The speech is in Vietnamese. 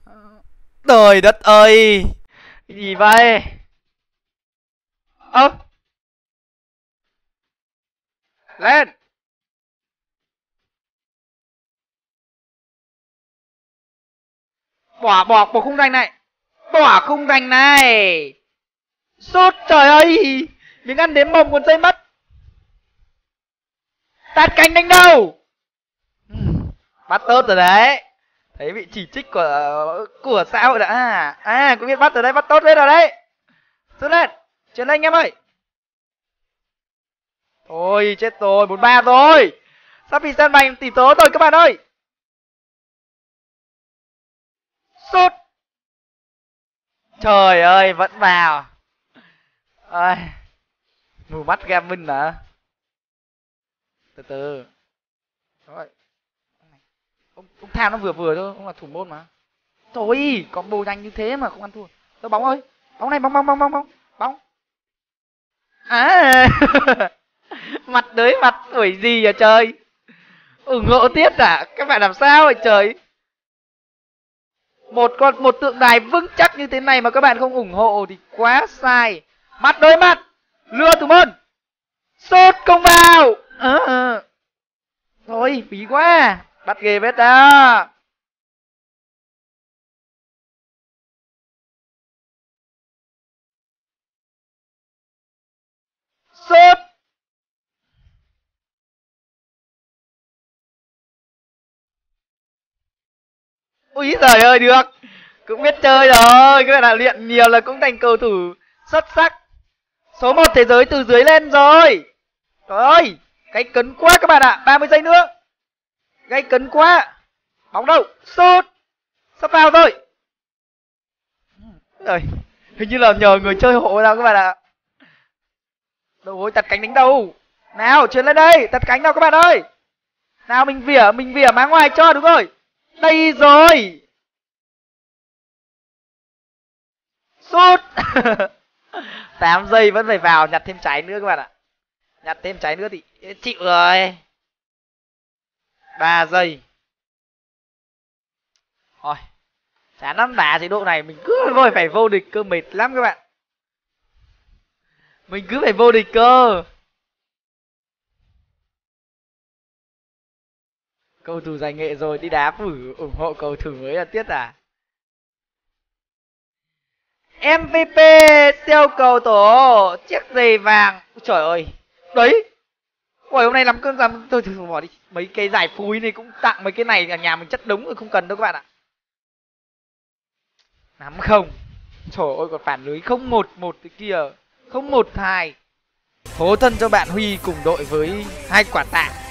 Trời đất ơi. Cái gì vậy? Ơ, lên. Bỏ khung thành này. Bỏ khung thành này. Sút, trời ơi. Miếng ăn đến mồm còn dây mất. Tạt cánh đánh đâu? Bắt tốt rồi đấy. Thấy bị chỉ trích của xã hội đã. Cũng biết bắt rồi đấy, bắt tốt hết rồi đấy. Sút lên. Chuyển lên anh em ơi. Ôi chết rồi, 4-3 rồi. Sắp bị sân bành tỷ số rồi các bạn ơi. Sút. Trời ơi, vẫn vào. Ơi. Mù mắt Gavin hả? Từ từ. Rồi. Ông Tham nó vừa vừa thôi, ông là thủ môn mà. Thôi, combo nhanh như thế mà không ăn thua. Đâu bóng ơi. Bóng này, bóng. Bóng. À. Mặt đối mặt tuổi gì à trời. Ủng hộ tiếp à? Các bạn làm sao vậy trời? Một tượng đài vững chắc như thế này mà các bạn không ủng hộ thì quá sai. Mặt đối mặt. Lừa thủ môn. Sút không vào. Thôi, phí quá. Bắt ghê vết đó. Sút. Úi giời ơi, được. Cũng biết chơi rồi. Các bạn đã luyện nhiều là cũng thành cầu thủ xuất sắc. Số 1 thế giới từ dưới lên rồi. Trời ơi, gay cấn quá các bạn ạ. 30 giây nữa. Gay cấn quá. Bóng đâu? Sút. Sắp vào rồi. Rồi, hình như là nhờ người chơi hộ nào các bạn ạ. Đâu ôi, tạt cánh đánh đâu? Nào, chuyển lên đây, tạt cánh nào các bạn ơi. Nào mình vỉa má ngoài cho, đúng rồi. Đây rồi. Sút. 8 giây vẫn phải vào, nhặt thêm trái nữa các bạn ạ. Nhặt thêm trái nữa thì chịu rồi. 3 giây. Thôi, chán lắm, đá chế độ này mình cứ phải vô địch cơ, mệt lắm các bạn. Mình cứ phải vô địch cơ. Cầu thủ giải nghệ rồi đi đá phử ủng hộ cầu thủ mới là Tiết à? MVP siêu cầu tổ chiếc giày vàng. Trời ơi. Đấy. Ôi hôm nay lắm cơn dám thôi thử bỏ đi. Mấy cái giải phúi này cũng tặng mấy cái này ở nhà mình chất đống rồi không cần đâu các bạn ạ. Nắm không. Trời ơi còn phản lưới không 1-1 cái kia. Không 1-2. Hố thân cho bạn Huy cùng đội với 2 quả tạ.